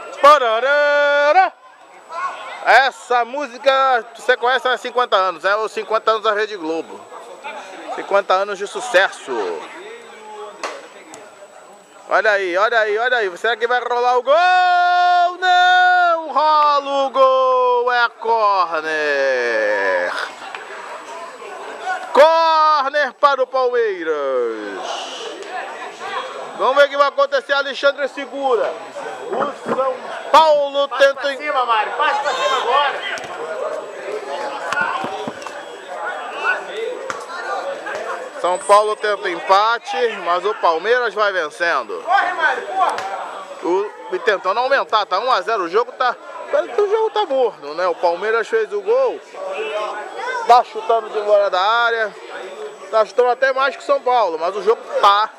Parará. Essa música você conhece há 50 anos, é os 50 anos da Rede Globo. 50 anos de sucesso. Olha aí, olha aí, olha aí. Será que vai rolar o gol? Não rola o gol, é córner. Córner para o Palmeiras. Vamos ver o que vai acontecer. Alexandre segura. O São Paulo tenta... Passa pra cima, Mário. Passa pra cima agora. São Paulo tenta empate, mas o Palmeiras vai vencendo. Corre, Mário, corre. E tentando aumentar, tá 1 a 0. O jogo tá... Parece que o jogo tá morno, né? O Palmeiras fez o gol. Tá chutando de fora da área. Tá chutando até mais que o São Paulo, mas o jogo tá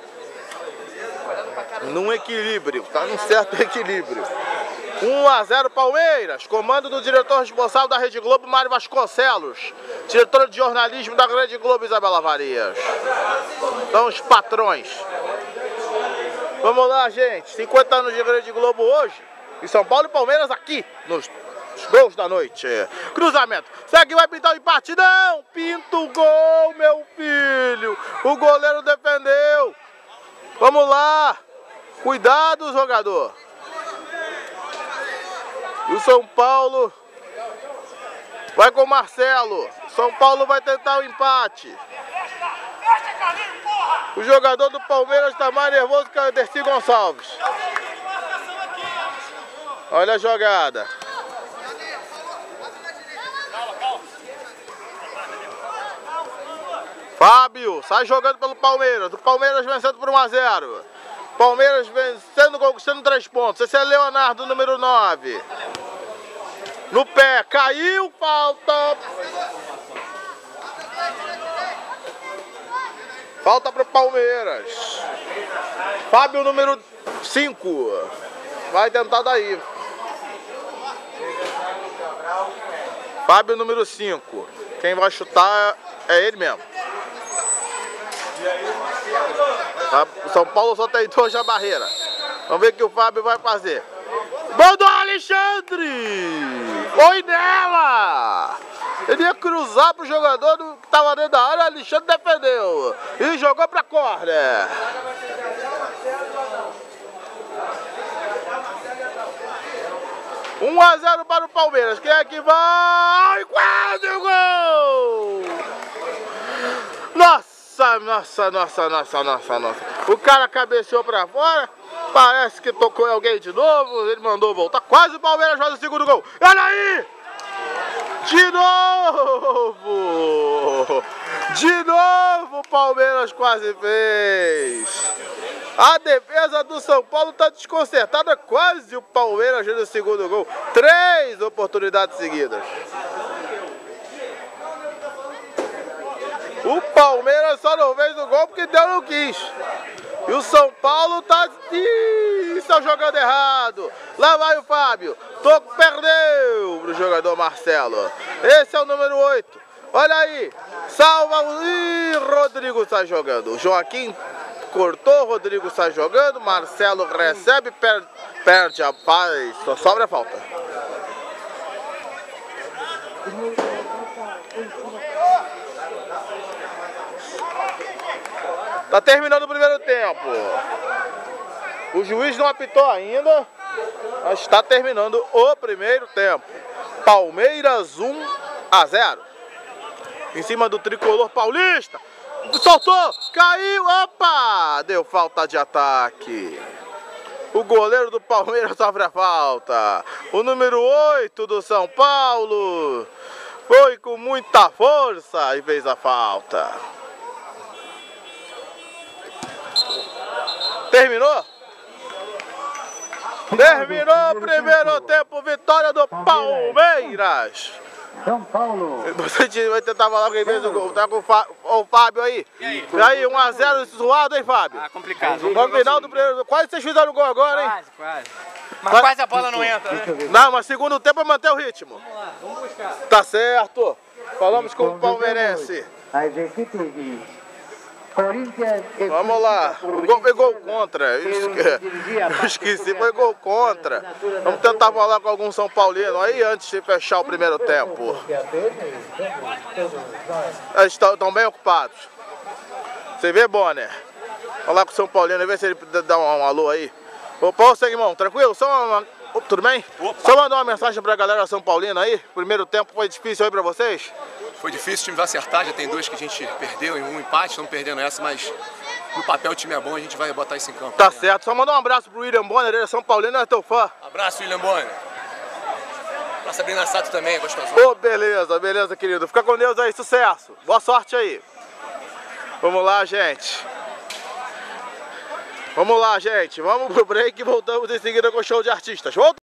num equilíbrio, tá num certo equilíbrio. 1 a 0 Palmeiras, comando do diretor responsável da Rede Globo, Mário Vasconcelos. Diretora de jornalismo da Rede Globo, Isabela Farias. São os patrões. Vamos lá, gente. 50 anos de Rede Globo hoje. E São Paulo e Palmeiras aqui, nos gols da noite. Cruzamento. Será que vai pintar o empate? Não! Pinta o gol, meu filho. O goleiro defendeu. Vamos lá. Cuidado, jogador. E o São Paulo vai com o Marcelo. São Paulo vai tentar o empate. O jogador do Palmeiras está mais nervoso que o Dercy Gonçalves. Olha a jogada. Fábio sai jogando pelo Palmeiras. O Palmeiras vencendo por 1 a 0. Palmeiras vencendo, conquistando 3 pontos. Esse é Leonardo, número 9. No pé, caiu, falta. Falta para o Palmeiras. Fábio, número 5. Vai tentar daí. Fábio, número 5. Quem vai chutar é ele mesmo. O São Paulo só tentou já a barreira. Vamos ver o que o Fábio vai fazer. Gol do Alexandre! Foi nela! Ele ia cruzar pro jogador que estava dentro da área, o Alexandre defendeu. E jogou pra córner. Um a 0 para o Palmeiras. Quem é que vai? Quase o gol! Nossa! Nossa. O cara cabeceou pra fora. Parece que tocou em alguém de novo. Ele mandou voltar. Quase o Palmeiras faz o segundo gol. Olha aí! De novo! De novo o Palmeiras quase fez. A defesa do São Paulo está desconcertada. Quase o Palmeiras fez o segundo gol. 3 oportunidades seguidas. O Palmeiras só não fez o gol porque Deus não quis. E o São Paulo tá... Está jogando errado. Lá vai o Fábio. Perdeu pro jogador Marcelo. Esse é o número 8. Olha aí. Salva o... Rodrigo está jogando. Joaquim cortou. Rodrigo está jogando. Marcelo recebe. Perde a paz. Só sobra a falta. Tá terminando o primeiro tempo. O juiz não apitou ainda, mas está terminando o primeiro tempo. Palmeiras 1 a 0. Em cima do tricolor paulista. Soltou, caiu, opa! Deu falta de ataque. O goleiro do Palmeiras sofre a falta. O número 8 do São Paulo foi com muita força e fez a falta. Terminou? Terminou o primeiro tempo, vitória do Palmeiras. São Paulo. Você vai tentar falar quem fez o gol. Tá com o Fábio aí. E aí, 1 a 0 suado, hein, Fábio? Ah, complicado. No final do primeiro... Quase vocês fizeram o gol agora, hein? Quase. Mas quase a bola não entra, né? Não, mas segundo tempo é manter o ritmo. Vamos lá, vamos buscar. Tá certo. Falamos com o palmeirense. As equipes Vamos lá. O gol foi gol contra. Eu esqueci, foi gol contra. Vamos tentar falar com algum São Paulino aí antes de fechar o primeiro tempo. Eles estão bem ocupados. Você vê, Bonner? Falar com o São Paulino, ver se ele dá um alô aí. Opa, ô Segmão, tranquilo? Tudo bem? Opa. Só mandar uma mensagem pra galera São Paulina aí. Primeiro tempo foi difícil aí pra vocês? Foi difícil, o time vai acertar, já tem dois que a gente perdeu e um empate, estamos perdendo essa, mas no papel o time é bom, a gente vai botar isso em campo. Tá certo, só mandar um abraço pro William Bonner, ele é São Paulino, é teu fã. Abraço, William Bonner. Pra Sabrina Sato também, gostoso. Ô, beleza, querido. Fica com Deus aí, sucesso. Boa sorte aí. Vamos lá, gente. Vamos pro break e voltamos em seguida com o show de artistas. Volta!